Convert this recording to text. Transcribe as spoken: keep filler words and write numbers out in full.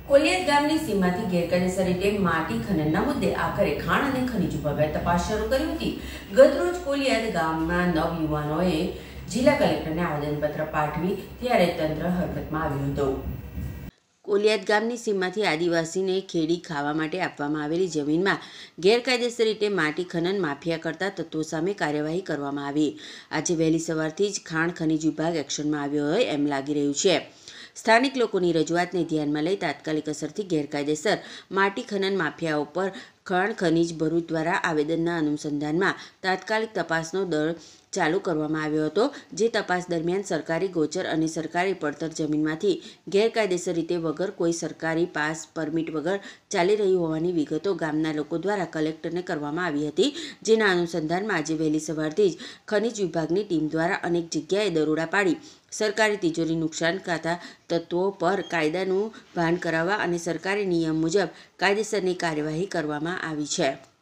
કોલિયાદ ગામની સીમાથી ગેરકાયદેસર રીતે માટી ખનનના મુદ્દે આખરે ખાણ અને ખનીજ વિભાગે તપાસ શરૂ કરી હતી। ગતરોજ કોલિયાદ ગામના નવ યુવાનોએ જિલ્લા કલેક્ટરને આવેદનપત્ર પાઠવી ત્યારે તંત્ર હરકતમાં આવ્યું હતું। કોલિયાદ ગામની સીમાથી આદિવાસીને ખેડી ખાવા માટે આપવામાં આવેલી જમીનમાં ગેરકાયદેસર રીતે માટી ખનન માફિયા કરતા તત્વો સામે કાર્યવાહી કરવામાં આવી। આજે વહેલી સવારથી જ ખાણ ખનીજ વિભાગ એક્શનમાં આવ્યો હોય એમ લાગી રહ્યું છે। સ્થાનિક લોકોની રજૂઆતને ધ્યાનમાં લઈ તાત્કાલિક અસરથી ગેરકાયદેસર માટી ખનન માફિયાઓ પર ખાણ ખનીજ ભરૂચ દ્વારા આવેદનના અનુસંધાનમાં તાત્કાલિક તપાસનો દળ ચાલુ કરવામાં આવ્યો હતો। જે તપાસ દરમિયાન સરકારી ગોચર અને સરકારી પડતર જમીનમાંથી ગેરકાયદેસર રીતે વગર કોઈ સરકારી પાસ પરમિટ વગર ચાલી રહી હોવાની વિગતો ગામના લોકો દ્વારા કલેક્ટરને કરવામાં આવી હતી। જેના અનુસંધાનમાં આજે વહેલી સવારથી જ ખનીજ વિભાગની ટીમ દ્વારા અનેક જગ્યાએ દરોડા પાડી સરકારી તિજોરી નુકસાન ખાતા તત્વો પર કાયદાનું ભાન કરાવવા અને સરકારી નિયમ મુજબ કાયદેસરની કાર્યવાહી કરવામાં આવી છે।